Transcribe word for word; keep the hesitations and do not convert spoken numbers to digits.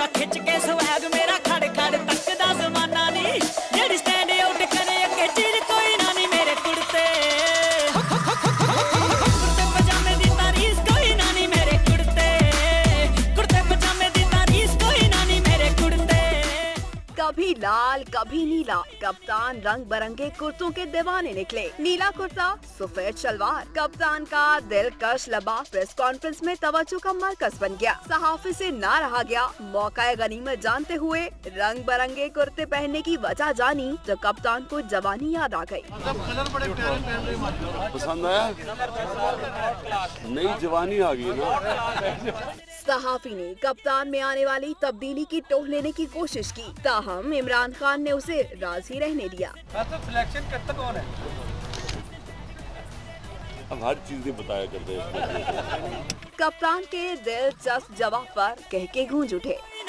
पूरा खिंच के स्वैग मेरा खड़ खड़ तकदा जमाना नी जेड़ी स्टैंड आउट करे अगे चीज कोई ना नी मेरे कुर्ते कुर्ते पजामे दी तारीफ कोई ना नी मेरे कुर्ते कुर्ते पजामे दी तारीफ कोई ना नी मेरे कुर्ते। कभी लाल कभी नीला, कप्तान रंग बरंगे कुर्तों के दीवाने निकले। नीला कुर्ता, सफेद शलवार, कप्तान का दिलकश लबास प्रेस कॉन्फ्रेंस में तवज्जो का मरकज बन गया। सहाफी से ना रहा गया, मौका गनीमत जानते हुए रंग बरंगे कुर्ते पहनने की वजह जानी तो कप्तान को जवानी याद आ गई। पसंद आया, नई जवानी आ गई ना। सहाफी ने कप्तान में आने वाली तब्दीली की टोह लेने की कोशिश की, ताहम इमरान खान ने उसे राजी रहने दिया। सिलेक्शन करता कौन है? अब हर चीज नहीं बताया करते। कप्तान के दिलचस्प जवाब पर कहके गूंज उठे।